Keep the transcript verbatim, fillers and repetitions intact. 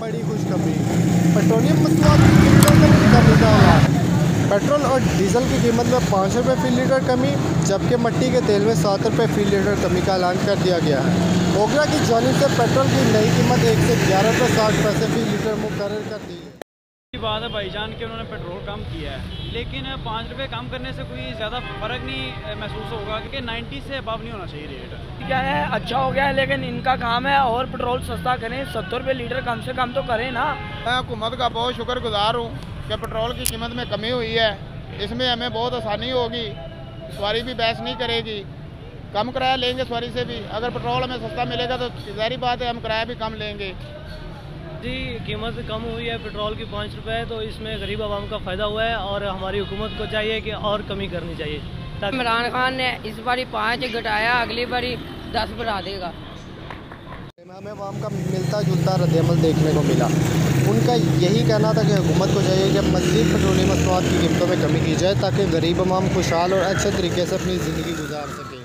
बड़ी खुशखबरी, पेट्रोलियम मसनूआत की कीमतों में कमी का ऐलान। पेट्रोल और डीजल की कीमत में पाँच रुपये फी लीटर कमी, जबकि मिट्टी के तेल में सात रुपये फी लीटर कमी का ऐलान कर दिया गया है। ओगरा की जानिब से पेट्रोल की नई कीमत एक से ग्यारह रुपये साठ पैसे फी लीटर मुकर्रर कर दी है। बात है भाईजान कि उन्होंने पेट्रोल कम किया है, लेकिन पाँच रुपये कम करने से कोई ज़्यादा फ़र्क नहीं महसूस होगा, क्योंकि नब्बे से अबव नहीं होना चाहिए रेट। क्या है, अच्छा हो गया है, लेकिन इनका काम है और पेट्रोल सस्ता करें, सत्तर रुपये लीटर कम से कम तो करें ना। मैं हुकूमत का बहुत शुक्रगुजार हूँ कि पेट्रोल की कीमत में कमी हुई है। इसमें हमें बहुत आसानी होगी, सवारी भी बहस नहीं करेगी, कम किराया लेंगे सवारी से भी। अगर पेट्रोल हमें सस्ता मिलेगा तो ज़ाहिर बात है हम किराया भी कम लेंगे। जी, कीमत कम हुई है पेट्रोल की पाँच रुपये, तो इसमें गरीब आवाम का फ़ायदा हुआ है और हमारी हुकूमत को चाहिए कि और कमी करनी चाहिए। इमरान खान ने इस बारी पाँच घटाया, अगली बारी दस बढ़ा देगा। हमें आवाम का मिलता जुलता रद्दअमल देखने को मिला। उनका यही कहना था कि हुकूमत को चाहिए कि मज़ीद पेट्रोलियम मसनूआत की कीमतों में कमी की जाए, ताकि गरीब आवाम खुशहाल और अच्छे तरीके से अपनी ज़िंदगी गुजार सके।